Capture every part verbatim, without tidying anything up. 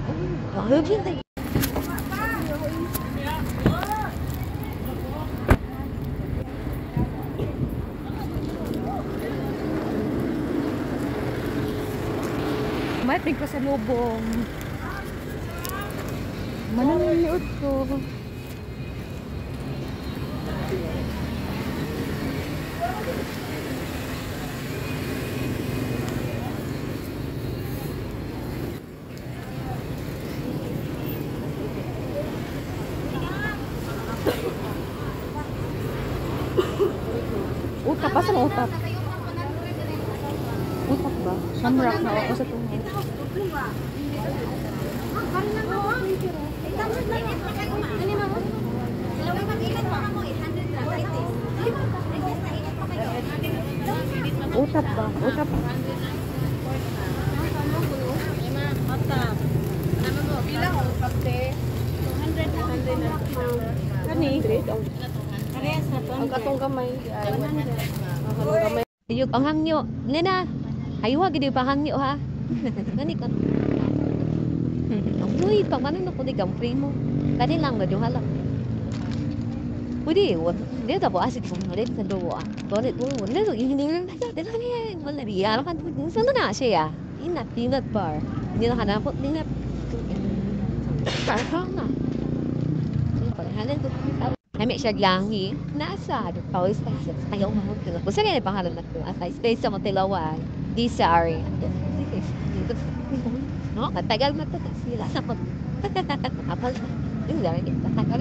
Còn hướng chứ thì Matik ko sa lubong. Mananiliot ko. Utap, pasan utap? Utap ba? Shamrock na ako sa tungo. Utap ba? Utap. Kani? Ang katong kamay. Ang katong kamay. Yung panghangyo. Nena, ayaw gid yung panghangyo ha. Gani ka. Ang uy, pag manang ako di gampri mo. Kani lang ba yung halak. Pwede, dia tak buat asyik pun. Dia tak doa. Kalau itu, dia tu ini ni, dia tu ni, mana dia? Kalau kan tu, sana nak saya. Inat, inat bar. Dia nak ada apa? Inat. Karang na. Kalau hal itu, kami siya yangi. Nasa, ada tahu space. Ayaw mahal tu. Kasi kaya pangalan na tu. Asal space sama tilawan. Di sorry. No, matagal na to sila. Apa? Ini dah ni. Tagal.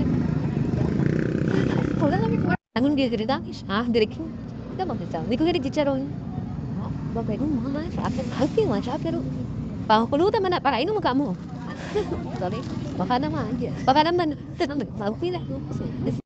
Wala namin ko. Angon gyud diri dangis. Ha, diri ko. Kita mo sa. Di ko gid gicharon. Ha, bagay mo mga sa akin. Happy man sa pero pangkulutan man na para ino magka mo. Sorry. Baka naman. Baka naman tanong magpila ko.